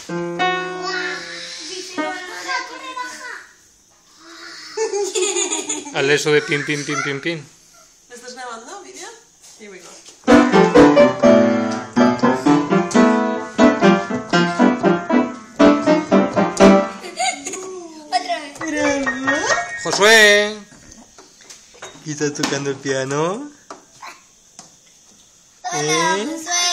Al eso de tin, tin, tin, tin, tin. ¿Me estás grabando vídeo? Here we go. Otra vez. Josué. ¿Y estás tocando el piano? Hola, Josué.